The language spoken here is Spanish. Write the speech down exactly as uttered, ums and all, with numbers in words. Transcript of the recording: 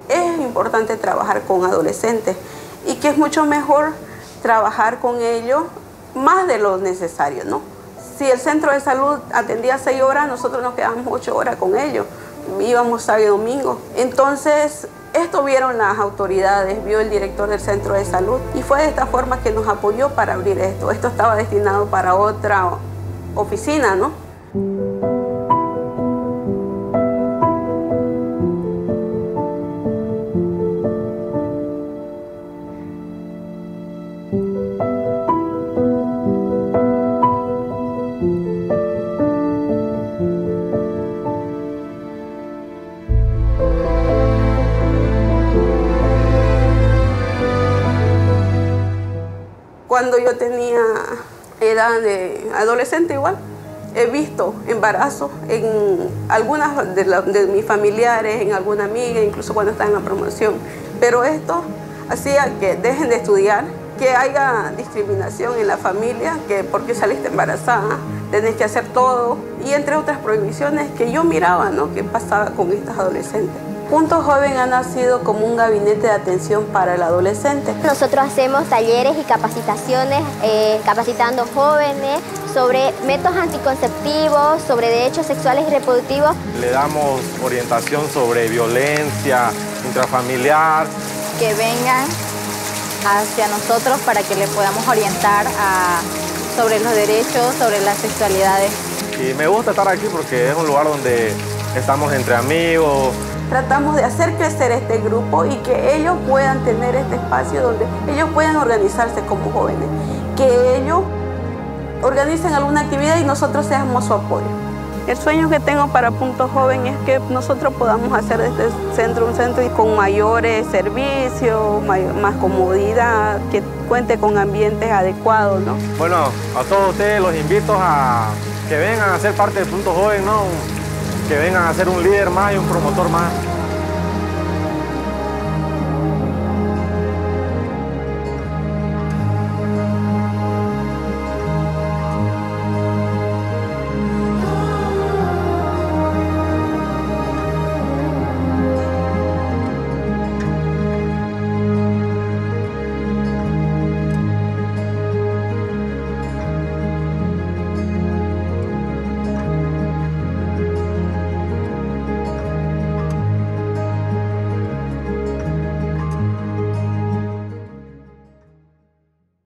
Es importante trabajar con adolescentes y que es mucho mejor trabajar con ellos más de lo necesario, ¿no? Si el centro de salud atendía seis horas, nosotros nos quedábamos ocho horas con ellos. Íbamos sábado y domingo. Entonces, esto vieron las autoridades, vio el director del centro de salud y fue de esta forma que nos apoyó para abrir esto. Esto estaba destinado para otra oficina, ¿no? Cuando yo tenía edad de adolescente igual, he visto embarazos en algunas de, la, de mis familiares, en alguna amiga, incluso cuando estaba en la promoción. Pero esto hacía que dejen de estudiar, que haya discriminación en la familia, que porque saliste embarazada, tenés que hacer todo, y entre otras prohibiciones que yo miraba, ¿no?, que pasaba con estas adolescentes. Punto Joven ha nacido como un gabinete de atención para el adolescente. Nosotros hacemos talleres y capacitaciones, eh, capacitando jóvenes sobre métodos anticonceptivos, sobre derechos sexuales y reproductivos. Le damos orientación sobre violencia intrafamiliar. Que vengan hacia nosotros para que le podamos orientar a, sobre los derechos, sobre las sexualidades. Y me gusta estar aquí porque es un lugar donde estamos entre amigos. Tratamos de hacer crecer este grupo y que ellos puedan tener este espacio donde ellos puedan organizarse como jóvenes, que ellos organicen alguna actividad y nosotros seamos su apoyo. El sueño que tengo para Punto Joven es que nosotros podamos hacer de este centro un centro con mayores servicios, mayor, más comodidad, que cuente con ambientes adecuados, ¿no? Bueno, a todos ustedes los invito a que vengan a ser parte de Punto Joven, ¿no? Que vengan a ser un líder más y un promotor más.